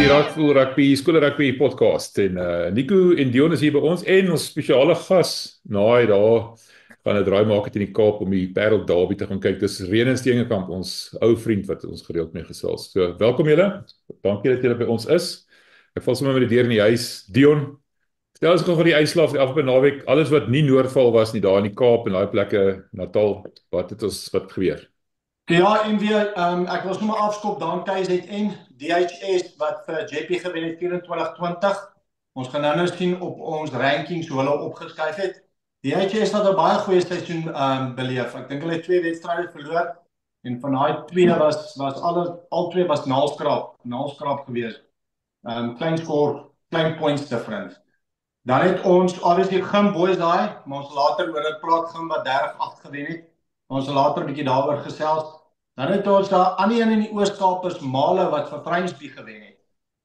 Raakvoel Rugby, Skool Rugby podcast en Nico en Dion is hier by ons en ons spesiale gas, Naai daar gaan 'n draai maak het in die Kaap om die Parel Derby te gaan kyk. Dis Rene Steenkamp, ons ou vriend wat ons gereeld mee gesels. So, welkom julle. Dankie dat julle by ons is. Ek val sommer met die deur in die huis. Dion, vertel ons gou van die uitslae van die afgelope naweek. Alles wat nie Noordval was nie daar in die Kaap en daai plekke, Natal. Wat gebeur? Ja, en weer, ek wil sommer afskop dan KZN, DHS wat vir JP gewen het 24-20. Ons gaan nou sien op ons rankings hoe hulle opgeskuif het. DHS het 'n baie goeie seisoen beleef. Ek dink hulle het 2 wedstryde verloor en van daai 2 was al 2 was naalskraap geweest. Klein score, klein points difference. Dan het ons obviously Gim boys daai, maar ons later oor dit praat Gim wat 30-8 gewen het. Ons sal later 'n bietjie daaroor gesels. Dan het ons daar ander een in die Oos-Kaap is Male wat vir Vrynsby gewen het.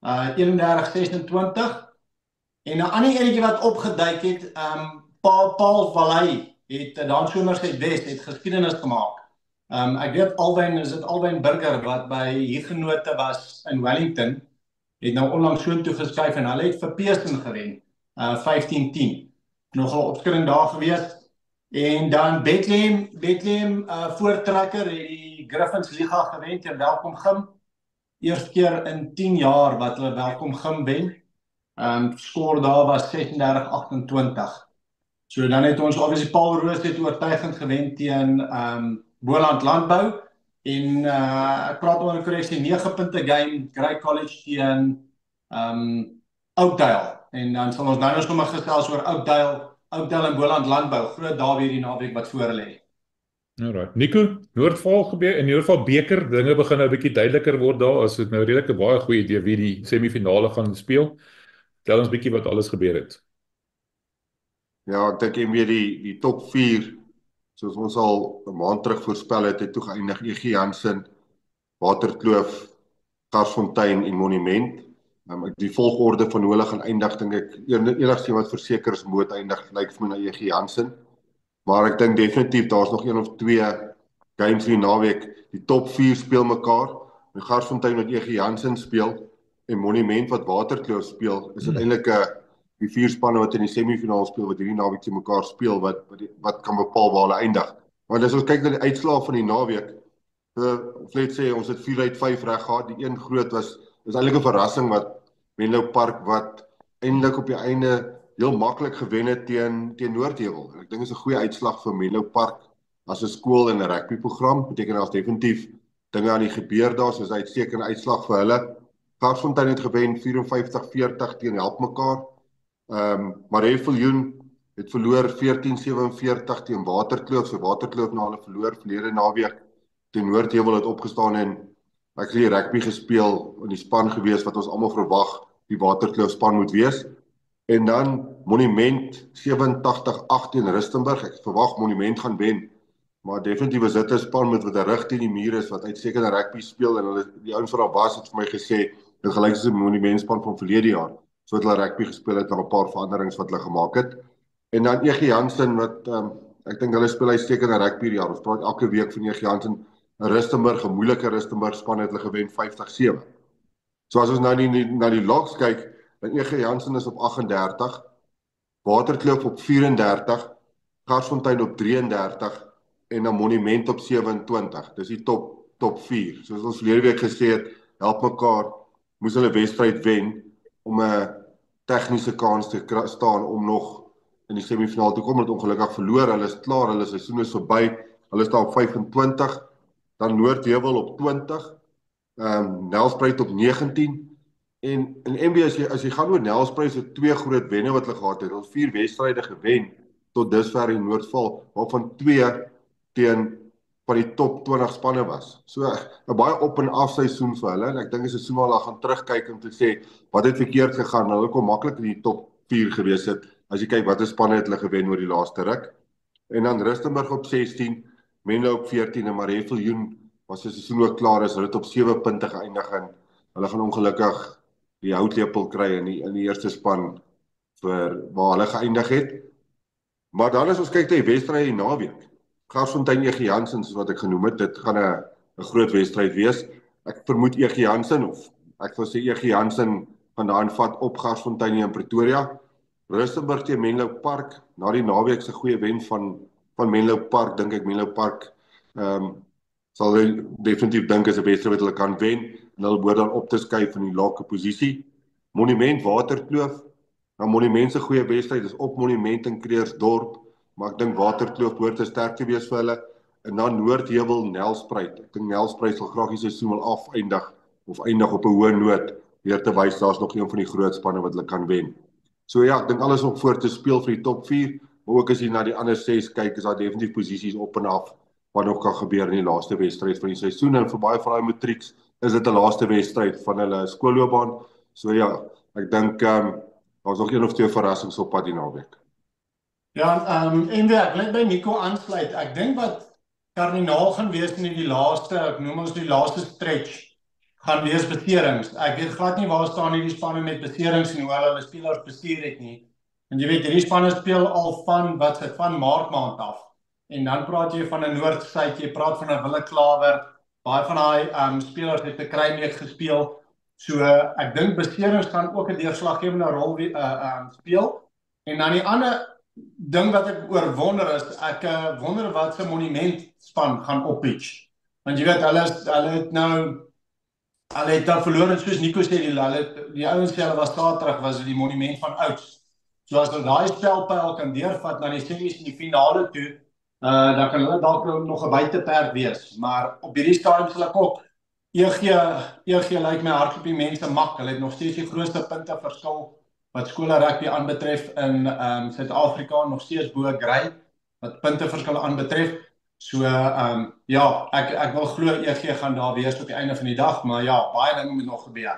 31-26. En 'n ander enetjie wat opgeduik het, Paul Valley het dan Somerset West het geskiedenis gemaak. Ek weet Alwyn Burger wat by Huguenote was in Wellington, het nou onlangs soontoe geskuif en hulle het vir Pearson gewen, 15-10. Nogal opskudding daar gewees. En dan Bethlehem voortrekker het die Griffins Liga gewen teen Welkom Gim. Eerste keer in 10 jaar wat hulle Welkom Gim wen. Skoor daar was 36-28. So dan het ons obviously Paul Roos het oortuigend gewen teen Boland Landbou en ek praat oor 'n korreksie 9 punte game Grey College teen Oakdale. En dan sal ons nou sommer gesels oor Oakdale en Boland Landbou, groot daar weer die naweek wat voor lê. Alright. Nico, Noordval gebeur in Noordval beker, dinge begin nou 'n bietjie duideliker word daar, as dit nou redelik 'n baie goeie idee wie die semifinale gaan speel. Tel ons bietjie wat alles gebeur het. Ja, ek dink weer die top 4, soos ons al 'n maand terug voorspel het toe geëindig EG Jansen, Waterkloof, Garsfontein en Monument. Die volgorde van hoe hulle gaan eindig, dink ek enigste wat verseker is moet eindig, lyk vir my na EG Jansen. Maar ek dink definitief daar's nog 1 of 2 games hier naweek. Die top 4 speel mekaar. En Garsfontein wat EG Jansen speel en Monument wat Waterkloof speel, is uiteindelik die 4 spanne wat in die semifinaal speel wat hierdie naweek te mekaar speel wat kan bepaal waar hulle eindig. Maar as ons kyk na die uitslae van die naweek, of net sê ons het 4 uit 5 reg gehad. Die een groot is eintlik 'n verrassing wat Menlo Park wat eintlik op die einde heel maklik gewen het teen Noordheuwel. Ek dink dit is 'n goeie uitslag vir Menlo Park as 'n skool en 'n rugbyprogram. Beteken daar's definitief dinge aan die gebeur daar, soos 'n uitstekende uitslag vir hulle. Garsfontein het gewen 54-40 teen Helpmekaar. Maree het verloor 14-47 teen Waterkloof. So Waterkloof na hulle verloor verlede naweek teen Noordheuwel het opgestaan en ek het die rugby gespeel in die span gewees wat ons almal verwag die Waterkloof span moet wees. En dan Monument 87-8 teen Rustenburg. Ek verwag Monument gaan wen, maar definitief is dit 'n span met wat 'n rug teen die muur is wat uitstekende rugby speel en hulle die ouens wat daar was het vir my gesê dit gelyk soos 'n Monument span van verlede jaar. So het hulle rugby gespeel het en 'n paar veranderings wat hulle gemaak het. En dan EG Jansen wat ek dink hulle speel uitstekende rugby hierdie jaar. Ons praat elke week van EG Jansen. Rustenburg, 'n moeilike Rustenburg span het hulle gewen 50-7. So as ons nou na die logs kyk, dan EG Jansen is op 38, Waterkloof op 34, Garsfontein op 33 en dan Monument op 27. Dis die top 4. Soos ons verlede week gesê het, Helpmekaar moes hulle wedstryd wen om 'n tegniese kans te staan om nog in die semifinaal te kom. Het ongelukkig verloor. Hulle is klaar, hulle seisoen is verby. Hulle staan op 25. Dan Noordheuwel op 20, Nelspruit op 19, en in NB as jy gaan oor Nelspruit, so 2 groot wenne wat hulle gehad het, hulle 4 wedstryde gewen tot dusver in Noordval, waarvan 2 teen van die top 20 spanne was. So 'n baie op en af seisoen vir hulle, en ek dink die seisoen waar hulle gaan terugkyk om te sê, wat het verkeerd gegaan, hulle kon maklik in die top 4 gewees het, as jy kyk watter spanne het hulle gewen oor die laaste ruk. En dan Rustenburg op 16, Menlo op 14 en Maree was die seisoen ook klaar is, hulle het op 7 punte geëindig en hulle gaan ongelukkig die houtlepel kry in die eerste span vir waar hulle geëindig het. Maar dan as ons kyk na die wedstryd die naweek, Garsfontein EG Jansen, soos wat ek genoem het, dit gaan 'n groot wedstryd wees. Ek vermoed EG Jansen of ek wil sê EG Jansen van daan vat op Garsfontein in Pretoria. Rustenburg teen Menlo Park, na die naweek se goeie wen van Menlo Park, dink ek Menlo Park sal hulle definitief dink is 'n wedstryd wat hulle kan wen en hulle behoort dan op te skuif in die laaste posisie. Monument Waterkloof, nou Monument se goeie wedstryd is op Monument in Kreersdorp, maar ek dink Waterkloof behoort te sterk te wees vir hulle. En dan Noordheuwel Nelspruit. Ek dink Nelspruit sal graag die seisoen wil afeindig of eindig op 'n hoë noot, weer te wys daar's nog een van die groot spanne wat hulle kan wen. So ja, ek dink alles om voor te speel vir die top 4, maar ook as jy na die ander 6 kyk, is daar definitief posisies op en af wat nog kan gebeur in die laaste wedstryd van die seisoen. En vir baie van daai matrieks is dit 'n laaste wedstryd van hulle skoolloopbaan. So ja, ek dink daar's nog een of twee verrassings op pad die naweek. Ja, en ek net by Nico aansluit. Ek dink wat kardinaal gaan wees in die laaste, ek noem ons die laaste stretch, gaan wees beserings. Ek weet glad nie waar staan hierdie spanne met beserings en hoe hulle spelers bestuur het nie. En jy weet, hierdie spanne speel al van Maart maand af. En dan praat jy van 'n Noordsuid, jy praat van 'n Wille Klawer, baie van daai spelers het 'n Kruimeek gespeel. So ek dink beserings gaan ook 'n deurslaggewende rol speel. En dan die ander ding wat ek oor wonder is, ek wonder wat se Monument span gaan oppitch. Want jy weet, hulle het nou verloor en soos Nico sê, die ouens sê hulle was Saterdag was die Monument van ouds. So as hulle daai spelpyl kan deurvat na die semies in die finale toe, dan kan hulle dalk nog 'n buiteperd wees. Maar op hierdie stadium sal ek ook EG lyk my hardloop die mense mak. Hulle het nog steeds die grootste punte verskil wat skole rugby aanbetref in Suid-Afrika, nog steeds bo Grey wat punte verskil aanbetref. So ja, ek wil glo EG gaan daar wees op die einde van die dag, maar ja, baie dinge moet nog gebeur.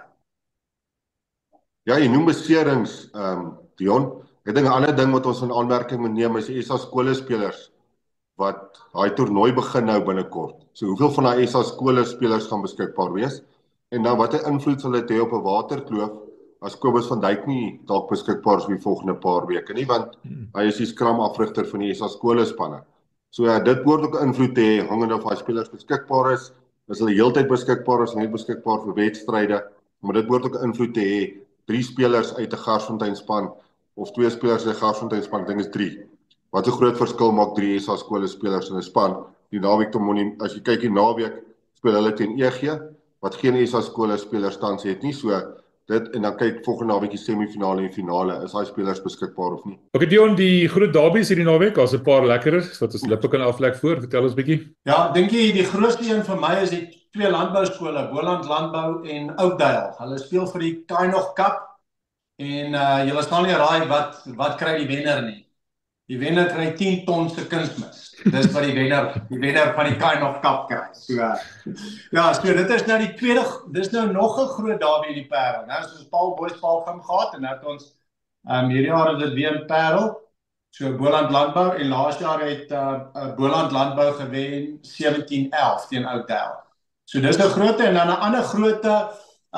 Ja, jy noem beserings, Dion. Ek dink 'n ander ding wat ons in aanmerking moet neem is die SA skolespelers wat daai toernooi begin nou binnekort. So hoeveel van daai SA skolespelers gaan beskikbaar wees? En dan watter invloed sal dit hê op 'n Waterkloof as Kobus van Duyk nie dalk beskikbaar is vir die volgende paar weke nie, want hy is die skramafrigter van die SA skolespanne. So ja, dit behoort ook 'n invloed te hê hangende of daai spelers beskikbaar is hulle heeltyd beskikbaar is, net beskikbaar vir wedstryde, maar dit behoort ook 'n invloed te hê. 3 spelers uit 'n Garsfontein span of 2 spelers uit 'n Garsfontein span, ek dink is 3. Wat 'n groot verskil maak 3 SA skole spelers in 'n span. Die naweek as jy kyk die naweek speel hulle teen EG wat geen SA skole spelers tans het nie. So dit en dan kyk volgende naweek die semifinale en finale, is daai spelers beskikbaar of nie? Okay Dion, die groot derbies hierdie naweek, daar's 'n paar lekkeres wat ons lippe kan aflek voor. Vertel ons bietjie. Ja, dink jy die grootste een vir my is die 2 landbouskole, Boland Landbou en Oudtshoorn. Hulle speel vir die Kainoch Cup en julle staan nie raai wat kry die wenner nie. Die wenner kry 10 ton se kunsmis. Dis wat die wenner van die Kainoch Cup kry. So ja, so dit is nou die tweede, dis nou nog 'n groot derby in die Parel. Nou soos Paul Boys gaan gehad en nou het ons hierdie jaar is dit weer in Parel. So Boland Landbou en laas jaar het Boland Landbou gewen 17-11 teen Oudtshoorn. So dis 'n groot en dan 'n ander grootte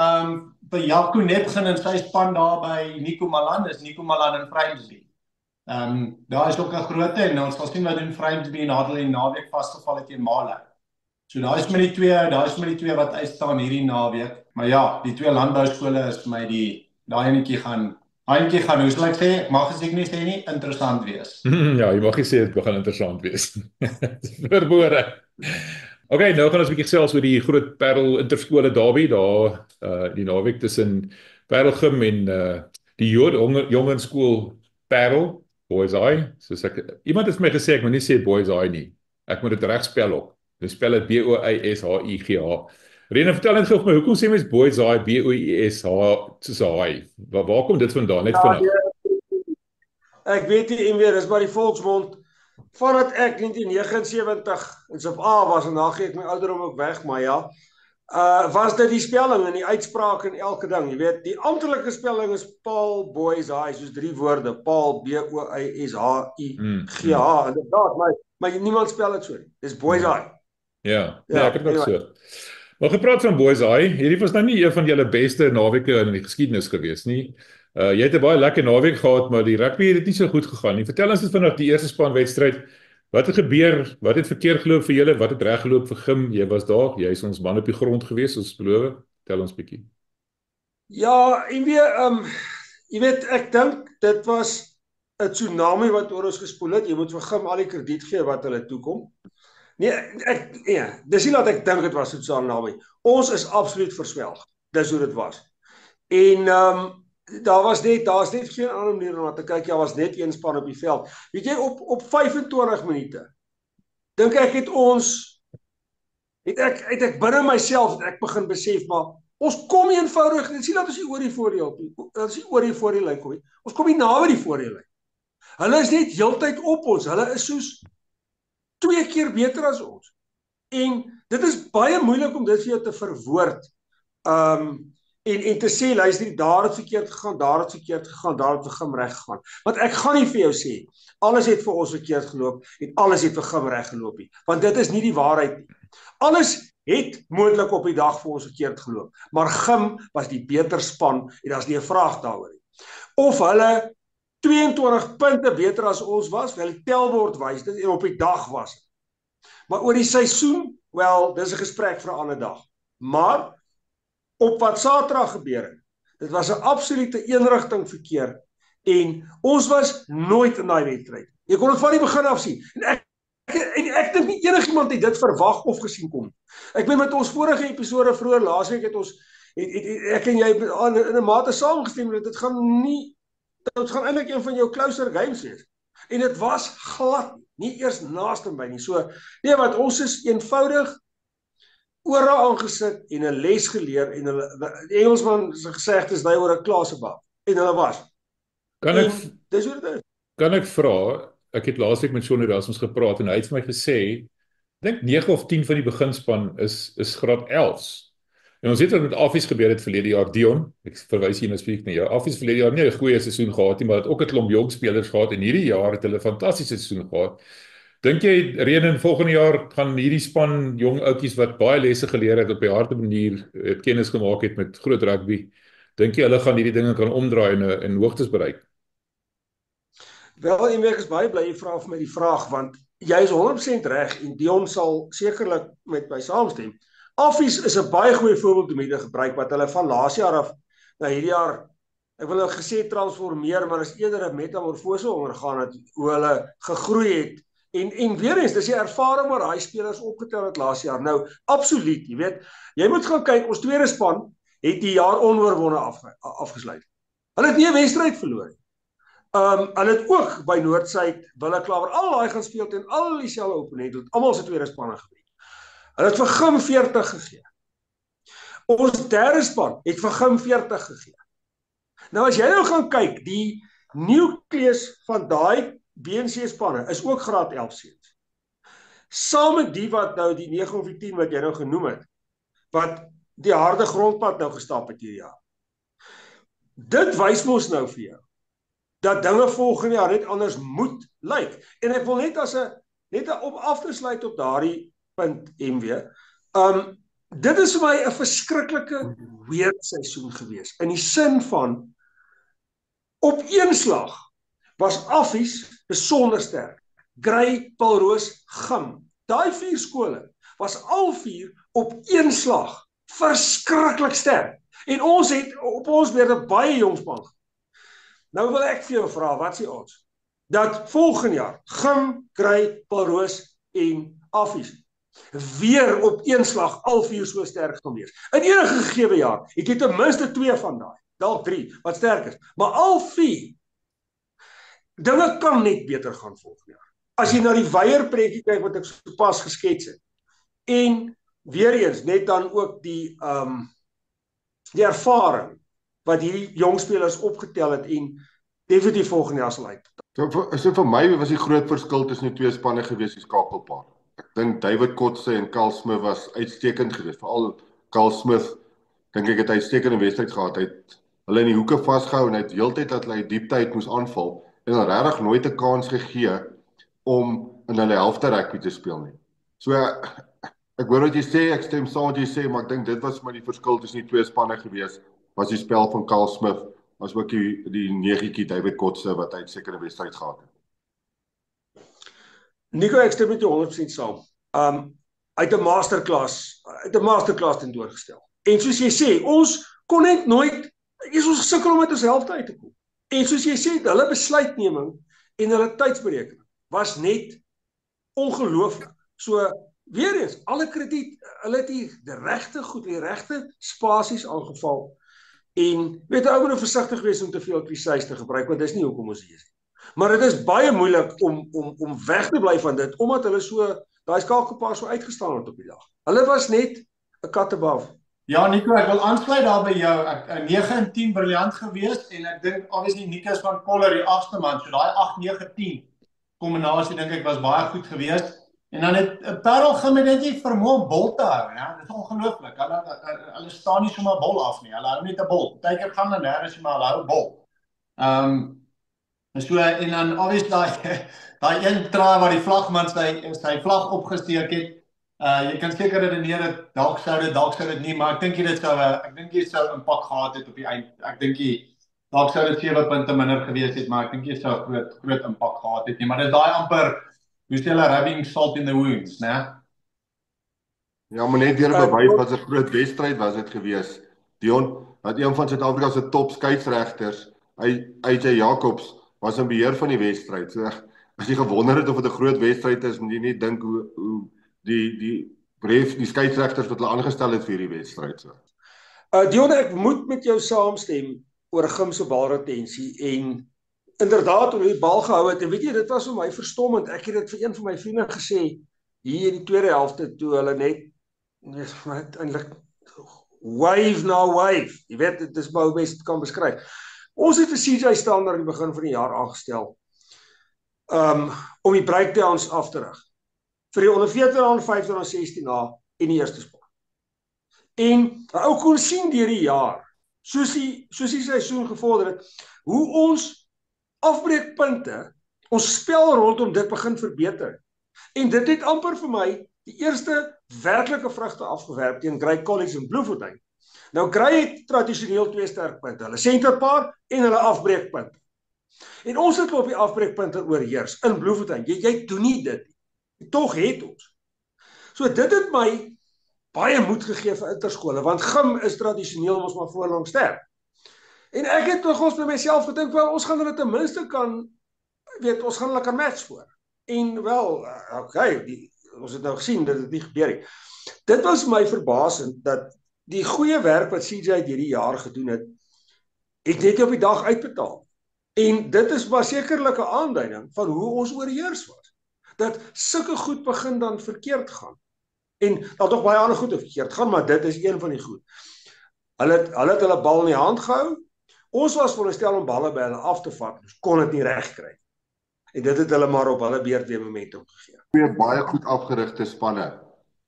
by Jaco Nepgen en sy span daar by Nico Malan, is Nico Malan in Vryheidsby. Daar is ook 'n grootte en ons sal sien wat doen Vryheidsby en hulle in naweek vasgeval het teen Male. So daar is met die twee wat uitstaan hierdie naweek. Maar ja, die 2 landbouskole is vir my daai enetjie gaan, hoe sal ek sê, ek mag gesê nie sê nie, interessant wees. Ja, jy mag nie sê dit gaan interessant wees. Verbore. Okay, nou gaan ons 'n bietjie gesels oor die groot Parel interskole derby daar die naweek tussen Parelgym en die jongerenskool Parel Boys Eye. Soos iemand het my gesê ek moet nie sê Boys Eye nie. Ek moet dit reg spel ook. Dis spel dit BOYSHIGH. Rene, vertel net gou vir my, hoekom sê mens Boys Eye BOYSH soos 'n haai? Waar kom dit vandaan? Net vanaf. Ek weet nie meer, dis maar die volksmond. Vandat ek 1979 in Sub A was en dan gee ek my ouderdom ook weg, maar ja, was dit die spelling en die uitspraak en elke ding, jy weet, die amptelike spelling is Paul Boys High, soos 3 woorde, Paul BOYSHIGH, inderdaad, maar niemand spel dit so nie, dis Boys High. Ja, ek het ook so. Maar gepraat van Boys High, hierdie was nou nie een van julle beste naweke in die geskiedenis gewees nie. Jy het 'n baie lekker naweek gehad, maar die rugby het dit nie so goed gegaan nie. Vertel ons net vanaf die eerste spanwedstryd. Wat het gebeur? Wat het verkeerd geloop vir julle? Wat het reg geloop vir Gym? Jy was daar. Jy is ons man op die grond gewees, ons beloof. Tel ons bietjie. Ja, en weer, jy weet, ek dink dit was 'n tsunami wat oor ons gespoel het. Jy moet vir Gim al die krediet gee wat hulle toekom. Nee, dis nie dat ek dink dit was 'n tsunami. Ons is absoluut verswelg. Dis hoe dit was. En daar's net geen ander manier om na te kyk. Daar was net een span op die veld. Weet jy, op 25 minute dink ek het ek binne myself het ek begin besef, maar ons kom eenvoudig, dit sien dat ons nie oor die voordeel, ons nie oor die voordeel kom nie. Ons kom nie naby die voordeel. Hulle is net heeltyd op ons. Hulle is soos 2 keer beter as ons. En dit is baie moeilik om dit vir jou te verwoord. En te sê, luister, daar het verkeerd gegaan, daar het verkeerd gegaan, daar het vir Gim reg gegaan. Want ek gaan nie vir jou sê, alles het vir ons verkeerd geloop en alles het vir Gim reg geloop nie. Want dit is nie die waarheid nie. Alles het moontlik op die dag vir ons verkeerd geloop. Maar Gim was die beter span en daar's nie 'n vraag daaroor nie. Of hulle 22 punte beter as ons was, wel die telbord wys dit en op die dag was. Maar oor die seisoen, wel, dis 'n gesprek vir 'n ander dag. Maar op wat Saterdag gebeur het, dit was 'n absolute eenrigting verkeer en ons was nooit in daai wedstryd. Jy kon dit van die begin af sien. En ek dink nie enigiemand het dit verwag of gesien kom. Ek meen met ons vorige episode vroeër laasweek het ons ek en jy in 'n mate saamgestem dat dit gaan eintlik een van jou closer games wees. En dit was glad nie eers naaste by nie. So, nee, wat ons is eenvoudig ore aangesit en 'n les geleer en die Engelsman se gesegde is, "They were a class above." En hulle was. Dis hoe dit is. Kan ek vra, ek het laasweek met Shaun Erasmus gepraat en hy het vir my gesê, ek dink 9 of 10 van die beginspan is graad 11s. En ons het wat met Affies gebeur het verlede jaar, Dion, ek verwys hier nou spesifiek na jou. Affies verlede jaar nie 'n goeie seisoen gehad nie, maar het ook 'n klomp jong spelers gehad en hierdie jaar het hulle 'n fantastiese seisoen gehad. Dink jy, Renen, volgende jaar gaan hierdie span jong oudjies wat baie lesse geleer het op 'n harde manier kennis gemaak het met groot rugby, dink jy hulle gaan hierdie dinge kan omdraai en hoogtes bereik? Wel, ek is baie bly jy vra vir my die vraag, want jy is 100% reg en Dion sal sekerlik met my saamstem. Affies is 'n baie goeie voorbeeld om hier te gebruik wat hulle van laas jaar af na hierdie jaar, ek wil nou gesê transformeer, maar is eerder 'n metamorfose ondergaan het, hoe hulle gegroei het. En weer eens, dis die ervaring waar daai spelers opgetel het laas jaar. Nou, absoluut, jy weet, jy moet gaan kyk, ons tweede span het die jaar onoorwonde afgesluit. Hulle het nie 'n wedstryd verloor nie. Hulle het ook by Noordsuid, Wille Klawer, al daai gaan speel teen al dieselfde opponente, almal se tweede spanne gewen. Hulle het vir Gim 40 gegee. Ons derde span het vir Gim 40 gegee. Nou as jy nou gaan kyk, die nucleus van daai BNC spanne is ook graad 11 seuns. Saam met die wat nou die 9 of die 10 wat jy nou genoem het, wat die harde grondpad nou gestap het hierdie jaar. Dit wys mos nou vir jou dat dinge volgende jaar net anders moet lyk. En ek wil net om af te sluit op daardie punt, MW. Dit is vir my 'n verskriklike weird seisoen gewees, in die sin van op een slag was Affies besonder sterk. Grey, Paulroos, Gim. Daai 4 skole was al 4 op een slag verskriklik sterk. En ons het op ons weer 'n baie jong span. Nou wil ek vir jou vra, wat is die odds dat volgende jaar Gim, Grey, Paulroos en Affies weer op een slag al 4 so sterk gaan wees? In enige gegewe jaar het jy ten minste 2 van daai, dalk 3 wat sterk is, maar al 4 dinge kan net beter gaan volgende jaar. As jy na die weier prentjie kyk wat ek sopas geskets het, en weer eens net dan ook die ervaring wat hierdie jong spelers opgetel het en definitief volgende jaar sal uit. So vir my was die groot verskil tussen die twee spanne gewees die skakelpaar. Ek dink David Kotse en Carl Smith was uitstekend geweest. Veral Carl Smith, dink ek het uitstekende wedstryd gehad. Hy het hulle in die hoeke vasgehou en hy het heeltyd dat hulle diepte uit moes aanval en dan regtig nooit 'n kans gegee om in hulle helfte rugby te speel nie. So ek hoor wat jy sê, ek stem saam wat jy sê, maar ek dink dit was maar die verskil tussen die twee spanne gewees, was die spel van Carl Smith, as ook die negetjie David Kotse wat hy sekere wedstryd gehad het. Nico, ek stem met jou 100% saam. Uit 'n masterclass ten doorgestel. En soos jy sê, ons kon net nooit Ons gesukkel om uit ons helfte uit te kom. En soos jy sê, hulle besluitneming en hulle tydsberekening was net ongelooflik. So, weer eens, alle krediet, hulle het die regte goed, die regte spasies aangeval. En weet ou moet nou versigtig wees om te veel krisis te gebruik, want dis nie hoekom ons hier is. Maar dit is baie moeilik om weg te bly van dit, omdat hulle so, daai skakelpaar so uitgestaan het op die dag. Hulle was net 'n kat above. Ja, Nico, ek wil aansluit daar by jou. 9 en 10 briljant gewees en ek dink obviously Nikus van Koller die 8ste man, so daai 8 9 10 kombinasie dink ek was baie goed geweest. En dan het Parel Gym net nie vermoë om bol te hou, ja. Dit is ongelooflik. Hulle staan nie sommer bol af nie. Hulle hou net 'n bol. Partykeer gaan hulle nêrens maar hulle hou bol. So en dan obviously daai een try waar die vlagman sy vlag opgesteek het. Jy kan seker redeneer dat dalk sou dit nie, maar ek dink dit sou impak gehad het op die eind. Ek dink dalk sou dit 7 punte minder gewees het, maar ek dink dit sou groot impak gehad het nie. Maar dis daai amper hoe sê hulle rubbing salt in the wounds, né? Ja, maar net deur bewys wat 'n groot wedstryd was dit gewees. Dion, dat een van Suid-Afrika se top skeieregters, AJ Jacobs, was in beheer van die wedstryd. So as jy gewonder het of dit 'n groot wedstryd is, moet jy nie dink hoe die skeieregters wat hulle aangestel het vir hierdie wedstryd so. Dion, ek moet met jou saamstem oor Gym se balretensie en inderdaad hoe die bal gehou het. En weet jy, dit was vir my verstommend. Ek het dit vir een van my vriende gesê hier in die tweede helfte toe hulle net eintlik wave na wave. Jy weet, dit is maar hoe mens dit kan beskryf. Ons het vir CJ Stander aan die begin van die jaar aangestel om die breakdowns af te rig. Vir die onder 14, 15 en 16 na en die eerste span. En ou kon sien deur die jaar, soos die seisoen gevorder het, hoe ons afbreekpunte, ons spel rondom dit begin verbeter. En dit het amper vir my die eerste werklike vrugte afgewerp teen Grey College in Bloemfontein. Nou Grey het tradisioneel 2 sterkpunte, hulle senterpaar en hulle afbreekpunte. En ons het op die afbreekpunte oorheers in Bloemfontein. Jy doen nie dit nie. Tog het ons. So dit het my baie moed gegee vir interskole, want Gym is tradisioneel ons maar voorlang sterk. En ek het nogals by myself gedink, wel, ons gaan hulle ten minste kan, ons gaan hulle kan match voor. En wel, ons het nou gesien dat dit nie gebeur nie. Dit was my verbasend, dat die goeie werk wat CJ hierdie jaar gedoen het net op die dag uitbetaal. En dit is maar sekerlik 'n aanduiding van hoe ons oorheers was. Dat sulke goed begin dan verkeerd gaan. En daar tog baie ander goed verkeerd gaan, maar dit is een van die goed. Hulle het hulle bal in die hand gehou. Ons was veronderstel om balle by hulle af te vat, ons kon dit nie reg kry. En dit het hulle maar op hulle beurt weer momentum gegee. Twee baie goed afgerigte spanne.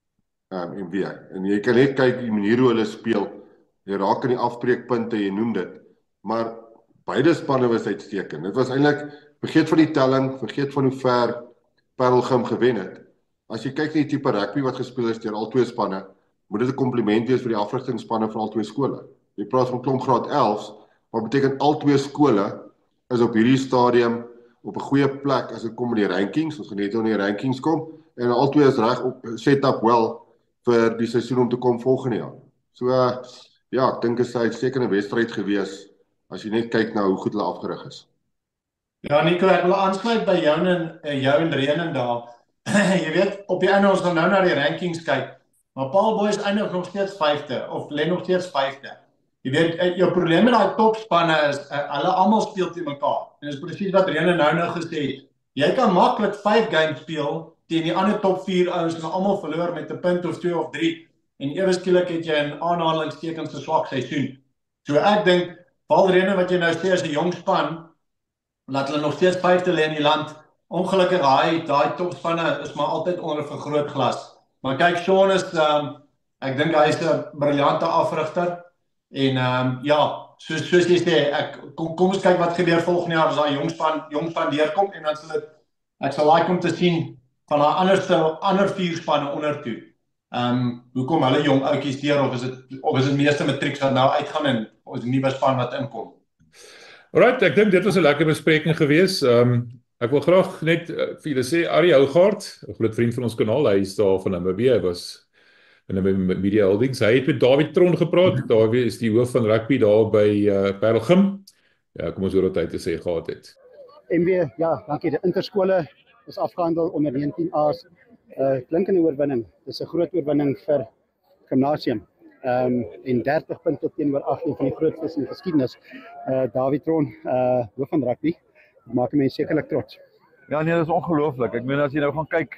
En jy kan net kyk die manier hoe hulle speel. Jy raak in die afbreekpunte, jy noem dit. Maar beide spanne was uitstekend. Dit was eintlik, vergeet van die telling, vergeet van hoe ver Parel Gym gewen het. As jy kyk na die tipe rugby wat gespeel is deur al twee spanne, moet dit 'n kompliment wees vir die afrigtingsspanne van al twee skole. Jy praat van klomp graad 11, wat beteken al twee skole is op hierdie stadium op 'n goeie plek as dit kom in die rankings. Ons gaan net oor die rankings kom en al twee is reg op set up wel vir die seisoen om te kom volgende jaar. So ja, ek dink dit is 'n uitstekende wedstryd gewees as jy net kyk na hoe goed hulle afgerig is. Ja, Nico, ek wil aansluit by jou en Renen daar. Jy weet, op die einde ons gaan nou na die rankings kyk, maar Paul Boys eindig nog steeds 5de, of lê nog steeds 5de. Jy weet, jou probleem met daai topspanne is, hulle almal speel teen mekaar. En dis presies wat Renen nou gesê het. Jy kan maklik 5 games speel teen die ander top 4 ouens en almal verloor met 'n punt of 2 of 3. En ewe skielik het jy 'n aanhalingstekens 'n swak seisoen. So ek dink, Paul Renen wat jy nou sê is 'n jong span, laat hulle nog steeds 5de lê in die land. Ongelukkig daai topspanne is maar altyd onder 'n vergrootglas. Maar kyk, Sean is ek dink hy is 'n briljante afrigter en ja, soos jy sê, kom ons kyk wat gebeur volgende jaar as daai jong span deurkom en dan ek sal like om te sien van daai ander 4 spanne onder toe. Hoe kom hulle jong outjies deur of is dit meeste matrieks wat nou uitgaan en ons nuwe span wat inkom? Alright, ek dink dit was 'n lekker bespreking gewees. Ek wil graag net vir julle sê, Arie Hougaard, 'n groot vriend van ons kanaal, hy is daar van Namibië, hy was in 'n media holdings. Hy het met David Tron gepraat. David is die hoof van rugby daar by Parelgym. Ja, kom ons hoor wat hy te sê gehad het. MW, ja, dankie. Die interskole is afgehandel onder 19A's. Klinkende oorwinning. Dis 'n groot oorwinning vir gimnasium. En 30 punte teenoor 18 van die grootstes in die geskiedenis. David Tron, hoof van rugby, maak mense sekerlik trots. Ja nee, dit is ongelooflik. Ek meen as jy nou gaan kyk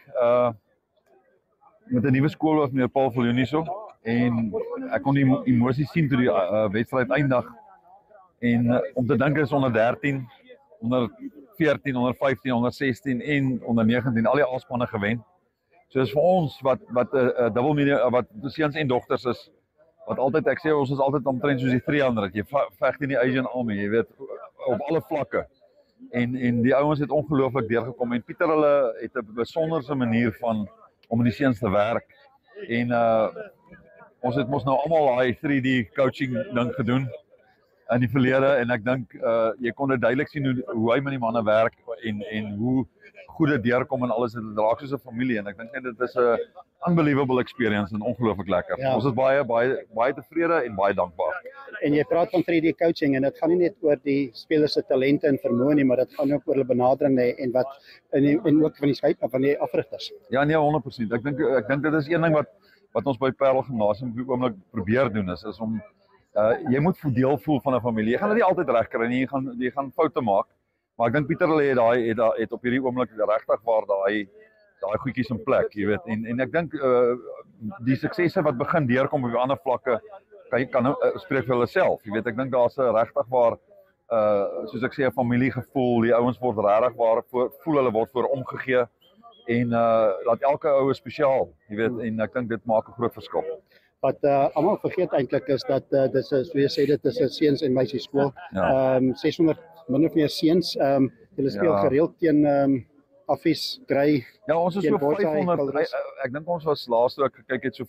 met 'n nuwe skoolhoof meneer Paul Viljoen hierso en ek kon die emosie sien toe die wedstryd eindig. En om te dink is onder 13, onder 14, onder 15, onder 16 en onder 19 al die A-spanne gewen. So is vir ons wat dubbel media wat seuns en dogters is wat altyd ek sê ons is altyd omtrent soos die 300. Jy veg in die Asian Army, jy weet op alle vlakke. En die ouens het ongelooflik deurgekom en Pieter hulle het 'n besonderse manier van om met die seuns te werk. En ons het mos nou almal daai 3D coaching ding gedoen in die verlede en ek dink jy kon dit duidelik sien hoe hy met die manne werk en hoe goed dit deurkom en alles dit raak soos 'n familie en ek dink net dit is 'n unbelievable experience en ongelooflik lekker. Ja. Ons is baie tevrede en baie dankbaar. En jy praat van 3D coaching en dit gaan nie net oor die spelers se talente en vermoë nie, maar dit gaan ook oor hulle benadering en wat en ook van die skype van die afrigters. Ja nee 100%. Ek dink dit is een ding wat ons by Parel Gimnasium op die oomblik probeer doen is om jy moet deel voel van 'n familie. Jy gaan dit nie altyd reg kry nie, jy gaan foute maak. Maar ek dink Pieter hulle het op hierdie oomblik regtig waar daai goedjies in plek, jy weet. En ek dink die suksesse wat begin deurkom op die ander vlakke kan spreek vir hulle self. Jy weet, ek dink daar's 'n regtig waar soos ek sê 'n familiegevoel. Die ouens word regtig waar voel hulle word voor omgegee en laat elke ou is spesiaal, jy weet, en ek dink dit maak 'n groot verskil. Wat almal vergeet eintlik is dat dis soos jy sê dit is 'n seuns en meisies skool. Ja. 600 min of meer seuns. Hulle speel gereeld teen Affies, Grey. Ja, ons is so 500. Ek dink ons was laas toe ek gekyk het so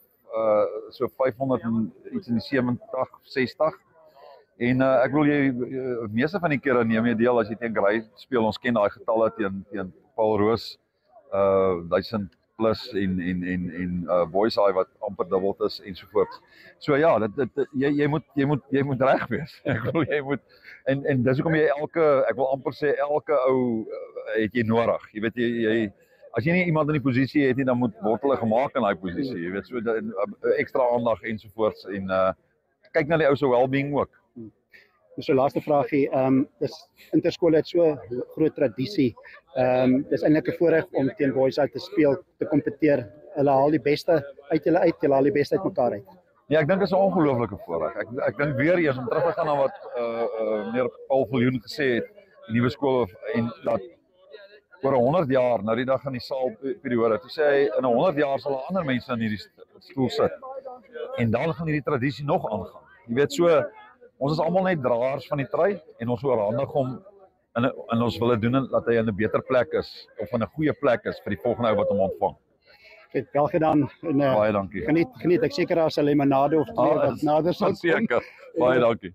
500 en iets in die 70, 60. En ek wil jy meeste van die kere neem jy deel as jy teen Grey speel. Ons ken daai getalle teen Paul Roos 1000 plus en Boys Eye wat amper dubbel is ensovoorts. So ja, jy moet reg wees. Ek wil jy moet en dis hoekom jy ek wil amper sê elke ou het jy nodig. Jy weet jy as jy nie iemand in die posisie het nie, dan word hulle gemaak in daai posisie. Jy weet so ekstra aandag ensovoorts en kyk na die ou se well-being ook. Dus so laaste vraagie, dis interskole het so groot tradisie. Dis eintlik 'n voorreg om teen Boys Eye te speel, te kompeteer. Hulle haal die beste uit hulle haal die beste uit mekaar uit. Ja, ek dink dit is 'n ongelooflike voorreg. Ek dink weer eens om terug te gaan na wat meneer Paul Viljoen gesê het, die nuwe skool en dat oor 100 jaar, nou die dag in die saalperiode, toe sê hy in 100 jaar sal daar ander mense in hierdie stoel sit. En dan gaan hierdie tradisie nog aangaan. Jy weet so ons is almal net draers van die trui en ons oorhandig hom en ons wil dit doen dat hy in 'n beter plek is of in 'n goeie plek is vir die volgende ou wat hom ontvang. Het wel gedaan en baie dankie. Geniet ek seker daar's 'n limonade of twee wat nader sal kom. Seker. Baie dankie.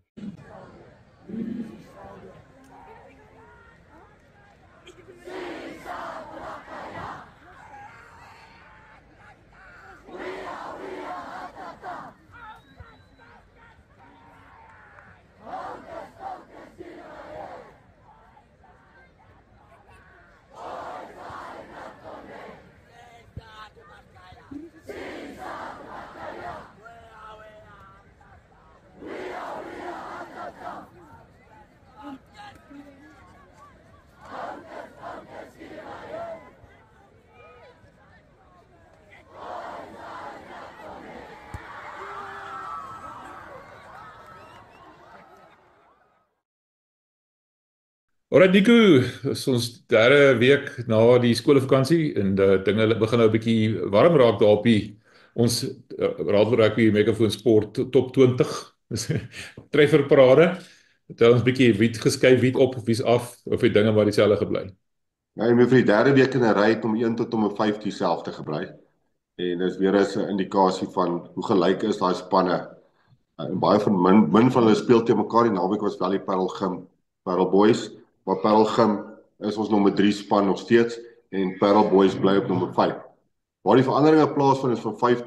Alright Nico, is ons derde week na die skoolvakansie en dinge begin nou 'n bietjie warm raak daar op ons Raadvoer Rugby Megafoon Sport top 20 trefferparade. Vertel ons 'n bietjie wie het geskuif, wie het op, wie's af of die dinge maar dieselfde gebly. Ja, jy moet vir die derde week in 'n ry om 1 tot om 5 dieselfde gebly. En dis weer 'n indikasie van hoe gelyk is daai spanne. En baie van min van hulle speel te mekaar. Die naweek was wel die Parelgym, Parel Boys. Maar Parelgym is ons nommer 3 span nog steeds en Parel Boys bly op nommer 5. Waar die veranderinge plaasvind is van 5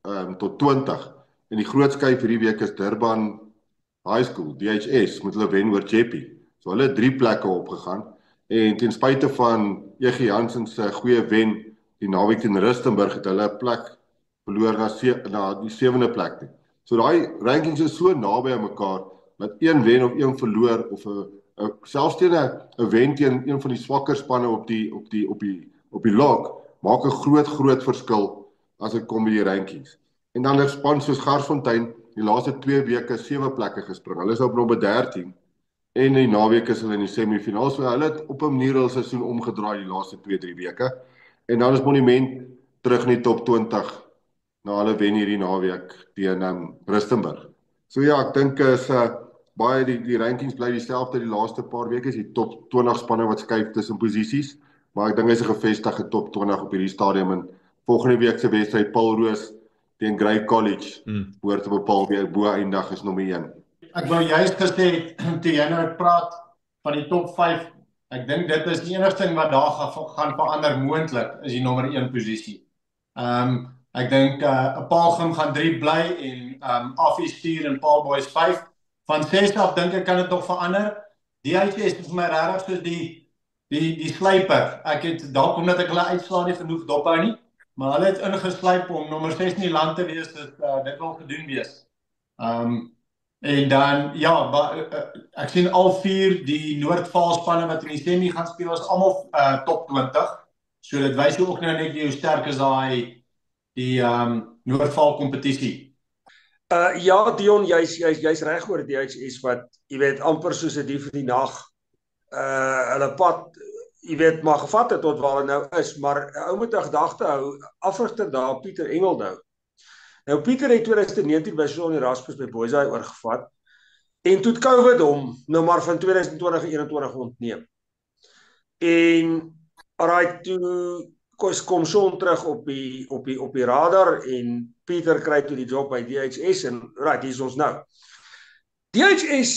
tot 20. En die groot skuif hierdie week is Durban High School, DHS, moet hulle wen oor Jeppy. So hulle het 3 plekke opgegaan. En ten spyte van EG Jansen se goeie wen die naweek teen Rustenburg, het hulle 'n plek verloor na die 7de plek toe. So daai rankings is so naby aan mekaar dat een wen of een verloor of selfs teen 'n wen teen een van die swakker spanne op die log maak 'n groot verskil as dit kom by die rankings. En dan 'n span soos Garsfontein die laaste 2 weke 7 plekke gespring. Hulle is op nommer 13 en die naweek is hulle in die semifinaal. So hulle het op 'n manier hul seisoen omgedraai die laaste 2-3 weke. En dan is Monument terug in die top 20 na hulle wen hierdie naweek teen Rustenburg. So ja, ek dink is baie die rankings bly dieselfde die laaste paar weke, is die top 20 spanne wat skuif tussen posisies, maar ek dink hy's 'n gevestigde top 20 op hierdie stadium. En volgende week se wedstryd Paul Roos teen Grey College behoort te bepaal wie bo eindig is nommer 1. Ek wou juist gesê toe jy nou praat van die top 5, ek dink dit is die enigste ding wat daar gaan verander moontlik is die nommer 1 posisie. Ek dink Paalgrim gaan 3 bly en Affie stuur en Paul Boys 5. Van 6 af dink ek kan dit nog verander. DHS is vir my regtig soos die slyper. Ek het dalk omdat ek hulle uitslaa nie genoeg dophou nie, maar hulle het ingeslyp om nommer 6 in die land te wees, dit wil gedoen wees. En dan ja, ek sien al 4 die Noord-Vaal spanne wat in die semi gaan speel is almal top 20. So dit wys ook nou net hoe sterk is die Noord-Vaal kompetisie. Ja Dion, jy's reg oor DHS wat jy weet amper soos 'n dief in die nag hulle pad jy weet maar gevat het tot waar hulle nou is, maar ou moet 'n gedagte hou, afrigter daar Pieter Engelhou. Nou Pieter het 2019 by Shaun Erasmus by Boysay oorgevat en toe het COVID hom nou maar van 2020 en 2021 ontneem. En alraai toe kom Shaun terug op die radar en Pieter kry toe die job by DHS en right, hier is ons nou. DHS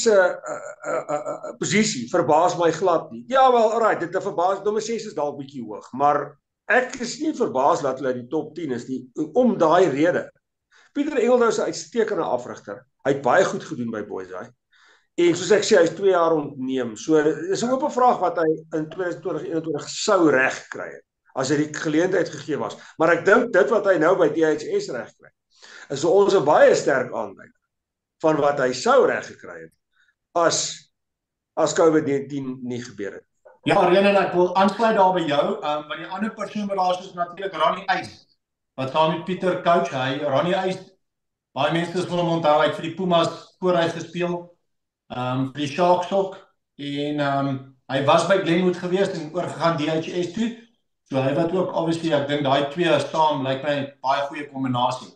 posisie verbaas my glad nie. Ja wel, alright, dit verbaas, nommer 6 is dalk bietjie hoog, maar ek is nie verbaas dat hulle in die top 10 is nie, om daai rede. Pieter Engelhou is 'n uitstekende afrigter. Hy het baie goed gedoen by Boysay. En soos ek sê, hy is 2 jaar ontneem. So dis 'n oop vraag wat hy in 2020-2021 sou reg gekry het as hy die geleentheid gegee was. Maar ek dink dit wat hy nou by DHS reg kry, is ons 'n baie sterk aanduiding van wat hy sou reg gekry het as COVID-19 nie gebeur het. Ja, René, ek wil aansluit daar by jou, want die ander persoon wat daar is natuurlik Ronnie Eys, wat saam met Pieter coach. Ronnie Eys, baie mense wil hom onthou, hy het vir die Pumas voor hy gespeel, vir die Sharks ook, en hy was by Glenwood gewees en oorgegaan DHS toe, so hy wat ook, obviously, ek dink daai 2 saam, lyk my baie goeie kombinasie.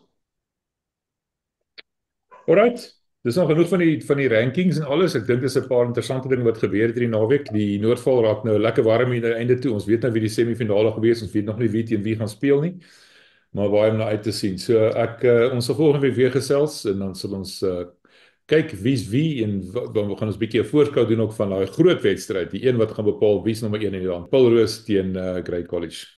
Alright, dis nog genoeg van die rankings en alles. Ek dink dis 'n paar interessante dinge wat gebeur het hierdie naweek. Die Noord-Vaal raak nou lekker warm hier aan die einde toe. Ons weet nou wie die semifinale gewees, ons weet nog nie wie teen wie gaan speel nie. Maar baie om na uit te sien. So ons sal volgende week weer gesels en dan sal ons kyk wie's wie en dan gaan ons 'n bietjie 'n voorskou doen ook van daai groot wedstryd, die een wat gaan bepaal wie's nommer 1 in die land. Paul Roos teen Grey College.